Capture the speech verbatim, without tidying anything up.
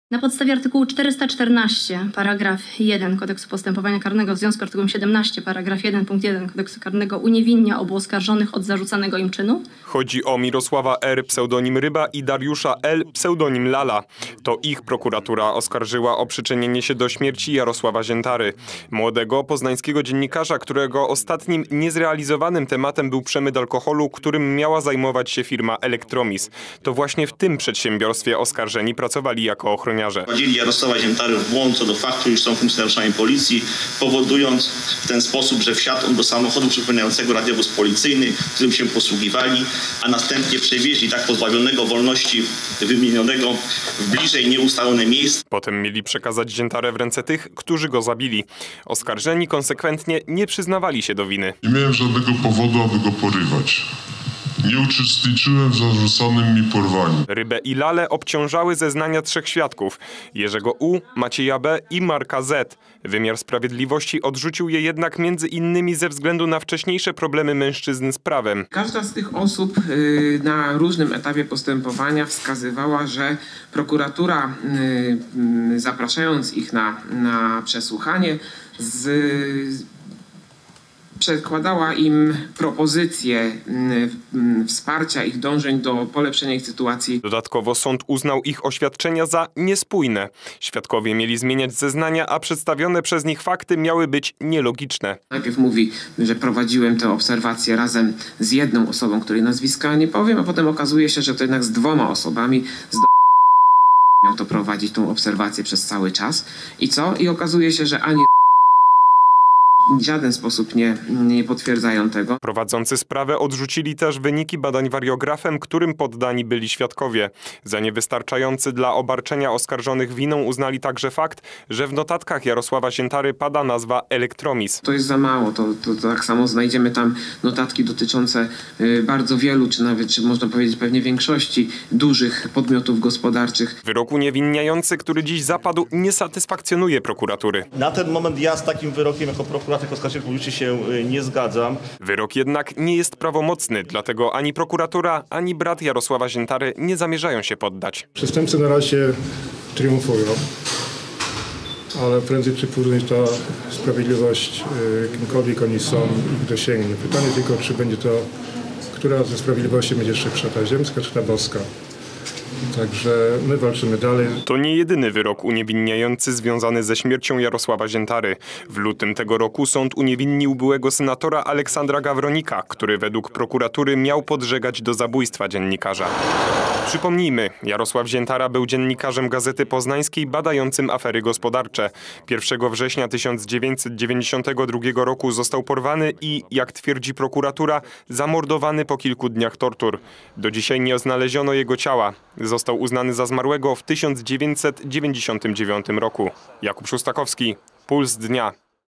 Na podstawie artykułu czterysta czternaście paragraf jeden Kodeksu Postępowania Karnego w związku z artykułem siedemnaście paragraf jeden punkt jeden Kodeksu Karnego uniewinnia obu oskarżonych od zarzucanego im czynu. Chodzi o Mirosława R., pseudonim Ryba, i Dariusza L., pseudonim Lala. To ich prokuratura oskarżyła o przyczynienie się do śmierci Jarosława Ziętary, młodego poznańskiego dziennikarza, którego ostatnim niezrealizowanym tematem był przemyt alkoholu, którym miała zajmować się firma Elektromis. To właśnie w tym przedsiębiorstwie oskarżeni pracowali jako ochroniarze. Wprowadzili Jarosława Ziętary w błąd co do faktu, iż są funkcjonariuszami policji, powodując w ten sposób, że wsiadł on do samochodu przypominającego radiowóz policyjny, którym się posługiwali, a następnie przewieźli tak pozbawionego wolności wymienionego w bliżej nieustalone miejsce. Potem mieli przekazać Ziętarę w ręce tych, którzy go zabili. Oskarżeni konsekwentnie nie przyznawali się do winy. Nie miałem żadnego powodu, aby go porywać. Nie uczestniczyłem w zarzucanym mi porwaniu. Rybę i Lalę obciążały zeznania trzech świadków: Jerzego U., Macieja B. i Marka Z. Wymiar sprawiedliwości odrzucił je jednak między innymi ze względu na wcześniejsze problemy mężczyzn z prawem. Każda z tych osób y, na różnym etapie postępowania wskazywała, że prokuratura y, y, zapraszając ich na, na przesłuchanie z przedkładała im propozycje wsparcia ich dążeń do polepszenia ich sytuacji. Dodatkowo sąd uznał ich oświadczenia za niespójne. Świadkowie mieli zmieniać zeznania, a przedstawione przez nich fakty miały być nielogiczne. Najpierw mówi, że prowadziłem te obserwacje razem z jedną osobą, której nazwiska nie powiem, a potem okazuje się, że to jednak z dwoma osobami z miał to prowadzić tą obserwację przez cały czas. I co? I okazuje się, że ani w żaden sposób nie, nie potwierdzają tego. Prowadzący sprawę odrzucili też wyniki badań wariografem, którym poddani byli świadkowie. Za niewystarczający dla obarczenia oskarżonych winą uznali także fakt, że w notatkach Jarosława Ziętary pada nazwa Elektromis. To jest za mało. To, to, to tak samo znajdziemy tam notatki dotyczące y, bardzo wielu, czy nawet, czy można powiedzieć pewnie większości dużych podmiotów gospodarczych. Wyrok uniewinniający, który dziś zapadł, nie satysfakcjonuje prokuratury. Na ten moment ja z takim wyrokiem jako prokurator oskarżyciel publiczny się nie zgadzam. Wyrok jednak nie jest prawomocny, dlatego ani prokuratura, ani brat Jarosława Ziętary nie zamierzają się poddać. Przestępcy na razie triumfują, ale prędzej czy później ta sprawiedliwość, kimkolwiek oni są, ich dosięgnie. Pytanie tylko, czy będzie to, która ze sprawiedliwości będzie szybsza, ta ziemska czy ta boska. Także my walczymy dalej. To nie jedyny wyrok uniewinniający związany ze śmiercią Jarosława Ziętary. W lutym tego roku sąd uniewinnił byłego senatora Aleksandra Gawronika, który według prokuratury miał podżegać do zabójstwa dziennikarza. Przypomnijmy, Jarosław Ziętara był dziennikarzem Gazety Poznańskiej badającym afery gospodarcze. pierwszego września tysiąc dziewięćset dziewięćdziesiątego drugiego roku został porwany i, jak twierdzi prokuratura, zamordowany po kilku dniach tortur. Do dzisiaj nie znaleziono jego ciała. Został uznany za zmarłego w tysiąc dziewięćset dziewięćdziesiątym dziewiątym roku. Jakub Szustakowski, Puls Dnia.